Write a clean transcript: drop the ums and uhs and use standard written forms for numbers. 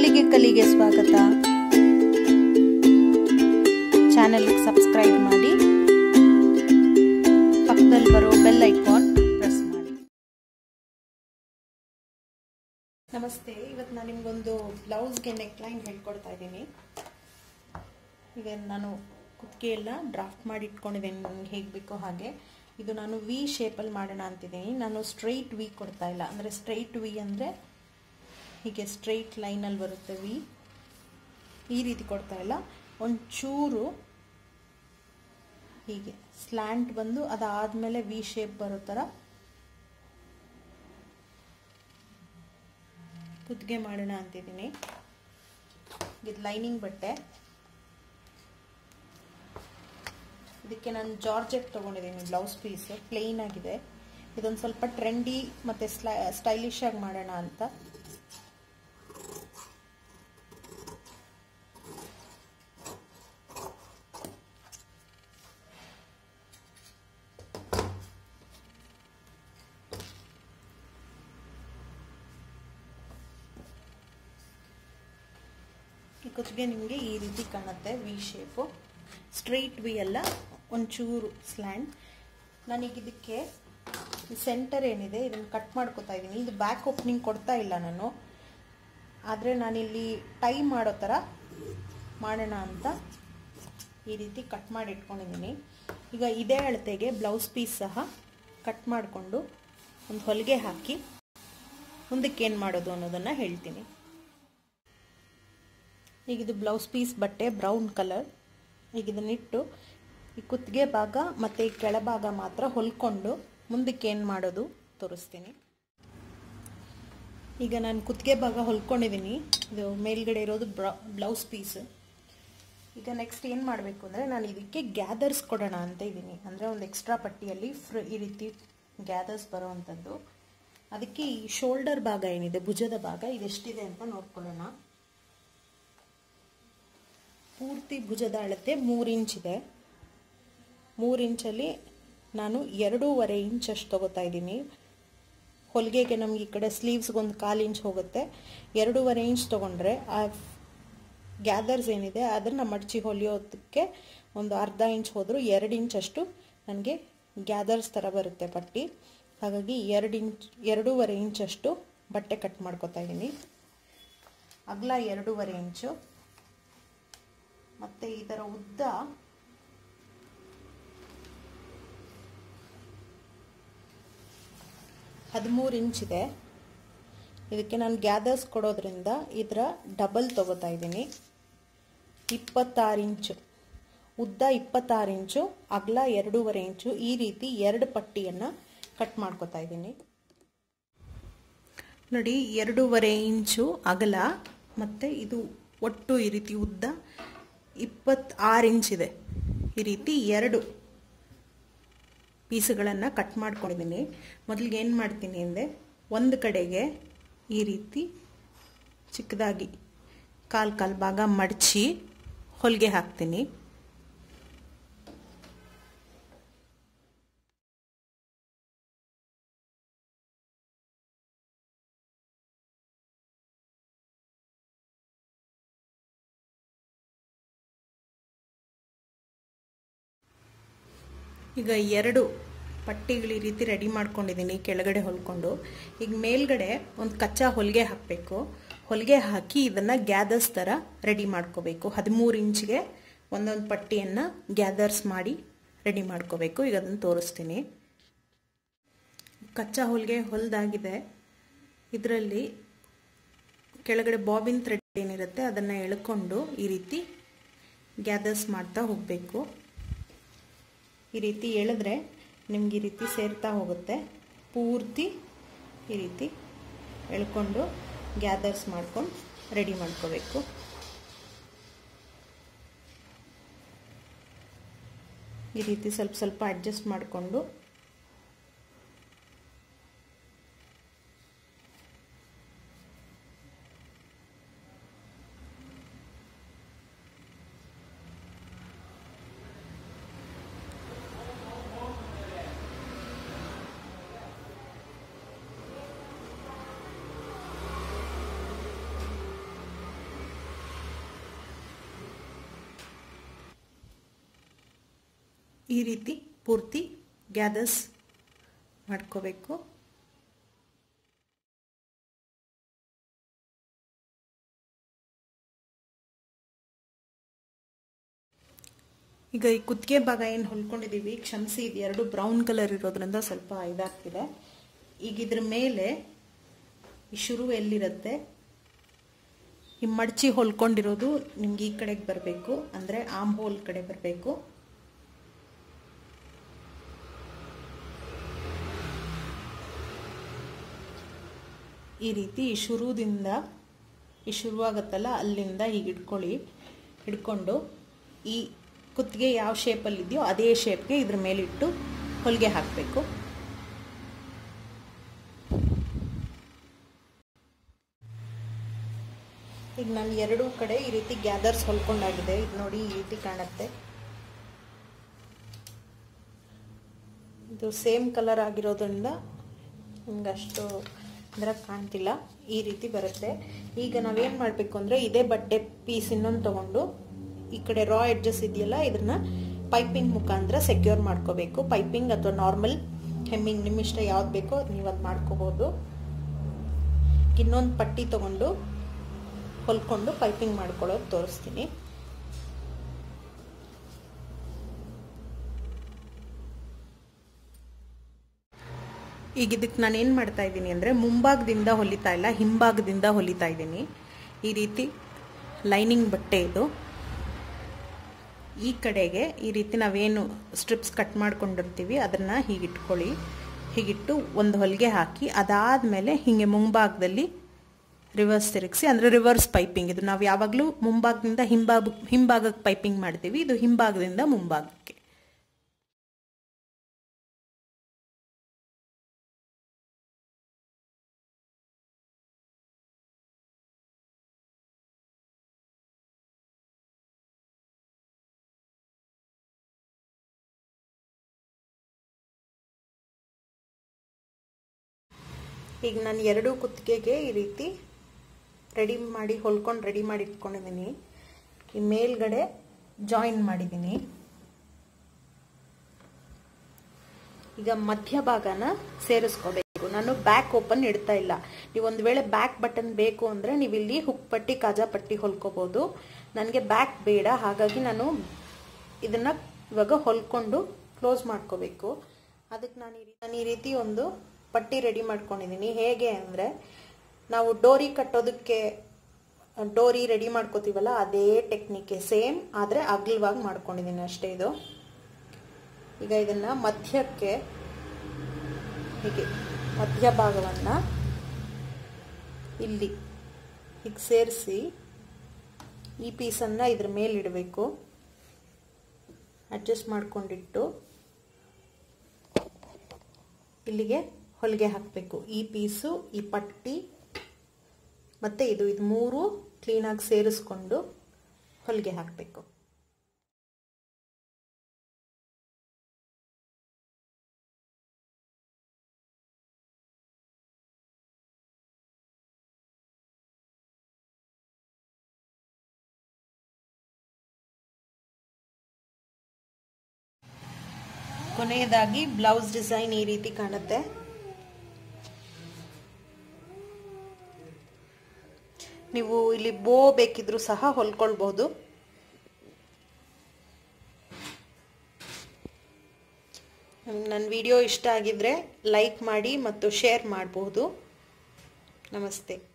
ಹೊಲಿಗೆ ಕಲಿಗೆ ಸ್ವಾಗತ. ಚಾನೆಲ್ಗೆ ಸಬ್ಸ್ಕ್ರೈಬ್ ಮಾಡಿ, ಪಕ್ಕದಲ್ಲಿ ಬರೋ ಬೆಲ್ ಐಕಾನ್ ಪ್ರೆಸ್ ಮಾಡಿ. ನಮಸ್ತೆ. ಇವತ್ತು ನಾನು ನಿಮಗೊಂದು ಬ್ಲೌಸ್ಗೆ ನೆಕ್ಲೈನ್ ಹೇಳ್ಕೊಡ್ತಾ ಇದ್ದೀನಿ. ಈಗ ನಾನು ಕುತ್ತಿಗೆ ಎಲ್ಲ ಡ್ರಾಫ್ಟ್ ಮಾಡಿ ಇಟ್ಕೊಂಡಿದ್ದೀನಿ, ನನಗೆ ಹೇಗೆ ಬೇಕೋ ಹಾಗೆ. ಇದು ನಾನು ವಿ ಶೇಪಲ್ಲಿ ಮಾಡೋಣ ಅಂತಿದ್ದೀನಿ. ನಾನು ಸ್ಟ್ರೈಟ್ ವಿ ಕೊಡ್ತಾ ಇಲ್ಲ. ಅಂದರೆ ಸ್ಟ್ರೈಟ್ ವಿ ಅಂದರೆ ಹೀಗೆ ಸ್ಟ್ರೈಟ್ ಲೈನಲ್ಲಿ ಬರುತ್ತೆ ವಿ, ಈ ರೀತಿ ಕೊಡ್ತಾ ಇಲ್ಲ. ಒಂಚೂರು ಹೀಗೆ ಸ್ಲ್ಯಾಂಟ್ ಬಂದು ಅದಾದಮೇಲೆ ವಿ ಶೇಪ್ ಬರೋ ಥರ ಕುತ್ತಿಗೆ ಮಾಡೋಣ ಅಂತಿದ್ದೀನಿ. ಇದು ಲೈನಿಂಗ್ ಬಟ್ಟೆ. ಇದಕ್ಕೆ ನಾನು ಜಾರ್ಜೆಟ್ ತೊಗೊಂಡಿದ್ದೀನಿ ಬ್ಲೌಸ್ ಪೀಸ್, ಪ್ಲೇನ್ ಆಗಿದೆ. ಇದೊಂದು ಸ್ವಲ್ಪ ಟ್ರೆಂಡಿ ಮತ್ತು ಸ್ಟೈಲಿಶ್ ಆಗಿ ಮಾಡೋಣ ಅಂತ. ಈ ಕುತ್ತಿಗೆ ನಿಮಗೆ ಈ ರೀತಿ ಕಾಣುತ್ತೆ, ವಿ ಶೇಪು. ಸ್ಟ್ರೈಟ್ ವಿ ಅಲ್ಲ, ಒಂಚೂರು ಸ್ಲ್ಯಾಂಡ್. ನಾನೀಗ ಇದಕ್ಕೆ ಸೆಂಟರ್ ಏನಿದೆ ಇದನ್ನು ಕಟ್ ಮಾಡ್ಕೊತಾ ಇದ್ದೀನಿ. ಇದು ಬ್ಯಾಕ್ ಓಪನಿಂಗ್ ಕೊಡ್ತಾ ಇಲ್ಲ ನಾನು, ಆದರೆ ನಾನಿಲ್ಲಿ ಟೈ ಮಾಡೋ ಥರ ಮಾಡೋಣ ಅಂತ ಈ ರೀತಿ ಕಟ್ ಮಾಡಿ ಇಟ್ಕೊಂಡಿದ್ದೀನಿ. ಈಗ ಇದೇ ಅಳತೆಗೆ ಬ್ಲೌಸ್ ಪೀಸ್ ಸಹ ಕಟ್ ಮಾಡಿಕೊಂಡು ಒಂದು ಹೊಲಿಗೆ ಹಾಕಿ ಮುಂದಕ್ಕೆ ಏನು ಮಾಡೋದು ಅನ್ನೋದನ್ನು ಹೇಳ್ತೀನಿ. ಈಗ ಇದು ಬ್ಲೌಸ್ ಪೀಸ್ ಬಟ್ಟೆ ಬ್ರೌನ್ ಕಲರ್. ಈಗ ಇದನ್ನಿಟ್ಟು ಈ ಕುತ್ತಿಗೆ ಭಾಗ ಮತ್ತು ಈ ಕೆಳಭಾಗ ಮಾತ್ರ ಹೊಲ್ಕೊಂಡು ಮುಂದಕ್ಕೆ ಏನು ಮಾಡೋದು ತೋರಿಸ್ತೀನಿ. ಈಗ ನಾನು ಕುತ್ತಿಗೆ ಭಾಗ ಹೊಲ್ಕೊಂಡಿದ್ದೀನಿ. ಇದು ಮೇಲ್ಗಡೆ ಇರೋದು ಬ್ಲೌಸ್ ಪೀಸ್. ಈಗ ನೆಕ್ಸ್ಟ್ ಏನು ಮಾಡಬೇಕು ಅಂದರೆ, ನಾನು ಇದಕ್ಕೆ ಗ್ಯಾದರ್ಸ್ ಕೊಡೋಣ ಅಂತ ಇದ್ದೀನಿ. ಅಂದರೆ ಒಂದು ಎಕ್ಸ್ಟ್ರಾ ಪಟ್ಟಿಯಲ್ಲಿ ಈ ರೀತಿ ಗ್ಯಾದರ್ಸ್ ಬರೋವಂಥದ್ದು. ಅದಕ್ಕೆ ಈ ಶೋಲ್ಡರ್ ಭಾಗ ಏನಿದೆ, ಭುಜದ ಭಾಗ, ಇದೆಷ್ಟಿದೆ ಅಂತ ನೋಡ್ಕೊಳ್ಳೋಣ. ಪೂರ್ತಿ ಭುಜದ ಅಳತೆ 3 ಇಂಚ್ ಇದೆ. 3 ಇಂಚಲ್ಲಿ ನಾನು 2.5 ಇಂಚ್ ಅಷ್ಟು ತೊಗೋತಾ ಇದ್ದೀನಿ. ಹೊಲಿಗೆಗೆ ನಮಗೆ ಈ ಕಡೆ ಸ್ಲೀವ್ಸ್ಗೆ ಒಂದು 1/4 ಇಂಚ್ ಹೋಗುತ್ತೆ. 2.5 ಇಂಚ್ ತೊಗೊಂಡ್ರೆ ಆ ಗ್ಯಾದರ್ಸ್ ಏನಿದೆ ಅದನ್ನು ಮಡಚಿ ಹೊಲಿಯೋದಕ್ಕೆ ಒಂದು ಅರ್ಧ ಇಂಚ್ ಹೋದರೂ 2 ಇಂಚ್ ಅಷ್ಟು ನನಗೆ ಗ್ಯಾದರ್ಸ್ ಥರ ಬರುತ್ತೆ ಪಟ್ಟಿ. ಹಾಗಾಗಿ 2.5 ಇಂಚ್ ಅಷ್ಟು ಬಟ್ಟೆ ಕಟ್ ಮಾಡ್ಕೊತಾ ಇದ್ದೀನಿ. ಅಗಲ 2.5 ಇಂಚು ಮತ್ತು ಇದರ ಉದ್ದ 13 ಇಂಚ್ ಇದೆ. ಇದಕ್ಕೆ ನಾನು ಗ್ಯಾದರ್ಸ್ ಕೊಡೋದ್ರಿಂದ ಇದರ ಡಬಲ್ ತಗೋತಾ ಇದ್ದೀನಿ. 26 ಇಂಚು ಉದ್ದ, 26 ಇಂಚು ಅಗಲ, 2.5 ಇಂಚು. ಈ ರೀತಿ 2 ಪಟ್ಟಿಯನ್ನು ಕಟ್ ಮಾಡ್ಕೊತಾ ಇದ್ದೀನಿ. ನೋಡಿ, 2.5 ಇಂಚು ಅಗಲ ಮತ್ತು ಇದು ಒಟ್ಟು ಈ ರೀತಿ ಉದ್ದ 26 ಇಂಚ್ ಇದೆ. ಈ ರೀತಿ 2 ಪೀಸ್ಗಳನ್ನು ಕಟ್ ಮಾಡ್ಕೊಂಡಿದ್ದೀನಿ. ಮೊದಲಿಗೆ ಏನು ಮಾಡ್ತೀನಿ ಅಂದರೆ, ಒಂದು ಕಡೆಗೆ ಈ ರೀತಿ ಚಿಕ್ಕದಾಗಿ ಕಾಲು ಭಾಗ ಮಡಚಿ ಹೊಲಿಗೆ ಹಾಕ್ತೀನಿ. ಈಗ 2 ಪಟ್ಟಿಗಳು ಈ ರೀತಿ ರೆಡಿ ಮಾಡ್ಕೊಂಡಿದ್ದೀನಿ, ಕೆಳಗಡೆ ಹೊಲ್ಕೊಂಡು. ಈಗ ಮೇಲ್ಗಡೆ ಒಂದು ಕಚ್ಚಾ ಹೊಲಿಗೆ ಹಾಕಬೇಕು. ಹೊಲಿಗೆ ಹಾಕಿ ಇದನ್ನು ಗ್ಯಾದರ್ಸ್ ಥರ ರೆಡಿ ಮಾಡ್ಕೋಬೇಕು. 13 ಇಂಚ್ಗೆ ಒಂದೊಂದು ಪಟ್ಟಿಯನ್ನು ಗ್ಯಾದರ್ಸ್ ಮಾಡಿ ರೆಡಿ ಮಾಡ್ಕೋಬೇಕು. ಈಗ ಅದನ್ನು ತೋರಿಸ್ತೀನಿ. ಕಚ್ಚಾ ಹೊಲಿಗೆ ಹೊಲಿದಾಗಿದೆ. ಇದರಲ್ಲಿ ಕೆಳಗಡೆ ಬಾಬಿನ್ ಥ್ರೆಡ್ ಏನಿರುತ್ತೆ ಅದನ್ನು ಎಳ್ಕೊಂಡು ಈ ರೀತಿ ಗ್ಯಾದರ್ಸ್ ಮಾಡ್ತಾ ಹೋಗಬೇಕು. ಈ ರೀತಿ ಎಳೆದ್ರೆ ನಿಮ್ಗೆ ಈ ರೀತಿ ಸೇರ್ತಾ ಹೋಗುತ್ತೆ. ಪೂರ್ತಿ ಈ ರೀತಿ ಎಳ್ಕೊಂಡು ಗ್ಯಾದರ್ಸ್ ಮಾಡ್ಕೊಂಡು ರೆಡಿ ಮಾಡ್ಕೋಬೇಕು. ಈ ರೀತಿ ಸ್ವಲ್ಪ ಸ್ವಲ್ಪ ಅಡ್ಜಸ್ಟ್ ಮಾಡಿಕೊಂಡು ಈ ರೀತಿ ಪೂರ್ತಿ ಗ್ಯಾದರ್ಸ್ ಮಾಡ್ಕೋಬೇಕು. ಈಗ ಈ ಕುತ್ತಿಗೆ ಭಾಗ ಏನು ಹೊಲ್ಕೊಂಡಿದ್ದೀವಿ, ಕ್ಷಮಿಸಿ, ಇದು ಎರಡು ಬ್ರೌನ್ ಕಲರ್ ಇರೋದ್ರಿಂದ ಸ್ವಲ್ಪ ಇದಾಗ್ತಿದೆ. ಈಗ ಇದ್ರ ಮೇಲೆ ಈ ಶುರು ಎಲ್ಲಿರುತ್ತೆ, ಈ ಮಡಚಿ ಹೊಲ್ಕೊಂಡಿರೋದು ನಿಮ್ಗೆ ಈ ಕಡೆಗೆ ಬರಬೇಕು, ಅಂದರೆ ಆರ್ಮ್ ಹೋಲ್ ಕಡೆ ಬರಬೇಕು. ಈ ರೀತಿ ಈ ಶುರುದಿಂದ ಈ ಶುರುವಾಗುತ್ತಲ್ಲ ಅಲ್ಲಿಂದ ಹೀಗೆ ಹಿಡ್ಕೊಂಡು ಈ ಕುತ್ತಿಗೆ ಯಾವ ಶೇಪಲ್ಲಿ ಇದೆಯೋ ಅದೇ ಶೇಪ್ಗೆ ಇದ್ರ ಮೇಲಿಟ್ಟು ಹೊಲಿಗೆ ಹಾಕಬೇಕು. ಈಗ ನಾನು ಎರಡೂ ಕಡೆ ಈ ರೀತಿ ಗ್ಯಾದರ್ಸ್ ಹೊಲ್ಕೊಂಡಾಗಿದೆ. ಇದು ನೋಡಿ ಈ ರೀತಿ ಕಾಣುತ್ತೆ. ಇದು ಸೇಮ್ ಕಲರ್ ಆಗಿರೋದ್ರಿಂದ ನಿಮ್ಗೆ ಅಷ್ಟು ಅಂದ್ರೆ ಕಾಣ್ತಿಲ್ಲ. ಈ ರೀತಿ ಬರುತ್ತೆ. ಈಗ ನಾವೇನು ಮಾಡಬೇಕು ಅಂದರೆ ಇದೇ ಬಟ್ಟೆ ಪೀಸ್ ಇನ್ನೊಂದು ತಗೊಂಡು ಈ ಕಡೆ ರಾ ಎಡ್ಜಸ್ ಇದೆಯಲ್ಲ ಇದನ್ನ ಪೈಪಿಂಗ್ ಮುಖಾಂತರ ಸೆಕ್ಯೂರ್ ಮಾಡ್ಕೋಬೇಕು. ಪೈಪಿಂಗ್ ಅಥವಾ ನಾರ್ಮಲ್ ಹೆಮ್ಮಿಂಗ್ ನಿಮ್ಮ ಇಷ್ಟ ಯಾವ್ದು ಬೇಕೋ ನೀವು ಅದು ಮಾಡ್ಕೋಬಹುದು. ಇನ್ನೊಂದು ಪಟ್ಟಿ ತಗೊಂಡು ಹೊಲ್ಕೊಂಡು ಪೈಪಿಂಗ್ ಮಾಡ್ಕೊಳ್ಳೋದು ತೋರಿಸ್ತೀನಿ. ಈಗ ಇದಕ್ಕೆ ನಾನು ಏನು ಮಾಡ್ತಾ ಇದ್ದೀನಿ ಅಂದರೆ ಮುಂಭಾಗದಿಂದ ಹೊಲಿತಾ ಇಲ್ಲ, ಹಿಂಭಾಗದಿಂದ ಹೊಲಿತಾ ಇದ್ದೀನಿ. ಈ ರೀತಿ ಲೈನಿಂಗ್ ಬಟ್ಟೆ ಇದು. ಈ ಕಡೆಗೆ ಈ ರೀತಿ ನಾವೇನು ಸ್ಟ್ರಿಪ್ಸ್ ಕಟ್ ಮಾಡ್ಕೊಂಡಿರ್ತೀವಿ ಅದನ್ನು ಹೀಗಿಟ್ಕೊಳ್ಳಿ. ಹೀಗಿಟ್ಟು ಒಂದು ಹೊಲಿಗೆ ಹಾಕಿ ಅದಾದಮೇಲೆ ಹೀಗೆ ಮುಂಭಾಗದಲ್ಲಿ ರಿವರ್ಸ್ ತಿರುಗಿಸಿ, ಅಂದರೆ ರಿವರ್ಸ್ ಪೈಪಿಂಗ್. ಇದು ನಾವು ಯಾವಾಗಲೂ ಮುಂಭಾಗದಿಂದ ಹಿಂಭಾಗಕ್ಕೆ ಪೈಪಿಂಗ್ ಮಾಡ್ತೀವಿ, ಇದು ಹಿಂಭಾಗದಿಂದ ಮುಂಭಾಗಕ್ಕೆ. ಈಗ ನಾನು ಎರಡೂ ಕುತ್ತಿಗೆಗೆ ಈ ರೀತಿ ಹೊಲ್ಕೊಂಡು ರೆಡಿ ಮಾಡಿ ಇಟ್ಕೊಂಡಿದ್ದೀನಿ. ಈ ಮೇಲ್ಗಡೆ ಜಾಯಿನ್ ಮಾಡಿದ್ದೀನಿ. ಈಗ ಮಧ್ಯಭಾಗನ ಸೇರಿಸ್ಕೋಬೇಕು. ನಾನು ಬ್ಯಾಕ್ ಓಪನ್ ಇಡ್ತಾ ಇಲ್ಲ. ನೀವು ಒಂದು ವೇಳೆ ಬ್ಯಾಕ್ ಬಟನ್ ಬೇಕು ಅಂದರೆ ನೀವು ಇಲ್ಲಿ ಹುಕ್ ಪಟ್ಟಿ ಕಾಜಾ ಪಟ್ಟಿ ಹೊಲ್ಕೋಬಹುದು. ನನಗೆ ಬ್ಯಾಕ್ ಬೇಡ, ಹಾಗಾಗಿ ನಾನು ಇದನ್ನ ಇವಾಗ ಹೊಲ್ಕೊಂಡು ಕ್ಲೋಸ್ ಮಾಡ್ಕೋಬೇಕು. ಅದಕ್ಕೆ ನಾನು ಈ ರೀತಿ ಒಂದು ಪಟ್ಟಿ ರೆಡಿ ಮಾಡ್ಕೊಂಡಿದ್ದೀನಿ. ಹೇಗೆ ಅಂದರೆ ನಾವು ಡೋರಿ ಕಟ್ಟೋದಕ್ಕೆ ಡೋರಿ ರೆಡಿ ಮಾಡ್ಕೋತೀವಲ್ಲ ಅದೇ ಟೆಕ್ನಿಕ್ ಸೇಮ್, ಆದರೆ ಅಗಲವಾಗಿ ಮಾಡ್ಕೊಂಡಿದ್ದೀನಿ ಅಷ್ಟೇ. ಇದು ಈಗ ಇದನ್ನ ಮಧ್ಯಕ್ಕೆ ಹೀಗೆ ಮಧ್ಯಭಾಗವನ್ನು ಇಲ್ಲಿ ಹೀಗೆ ಸೇರಿಸಿ ಈ ಪೀಸನ್ನು ಇದ್ರ ಮೇಲೆ ಇಡಬೇಕು. ಅಡ್ಜಸ್ಟ್ ಮಾಡ್ಕೊಂಡಿಟ್ಟು ಇಲ್ಲಿಗೆ ಹೊಲಿಗೆ ಹಾಕಬೇಕು. ಈ ಪೀಸು, ಈ ಪಟ್ಟಿ ಮತ್ತೆ ಇದು ಮೂರು ಕ್ಲೀನಾಗಿ ಸೇರಿಸ್ಕೊಂಡು ಹೊಲಿಗೆ ಹಾಕಬೇಕು. ಕೊನೆಯದಾಗಿ ಬ್ಲೌಸ್ ಡಿಸೈನ್ ಈ ರೀತಿ ಕಾಣುತ್ತೆ. ನೀವು ಇಲ್ಲಿ ಬೋ ಬೇಕಿದ್ರೂ ಸಹ ಹೊಲ್ಕೊಳ್ಬಹುದು. ನನ್ನ ವಿಡಿಯೋ ಇಷ್ಟ ಆಗಿದ್ರೆ ಲೈಕ್ ಮಾಡಿ ಮತ್ತು ಶೇರ್ ಮಾಡಬಹುದು. ನಮಸ್ತೆ.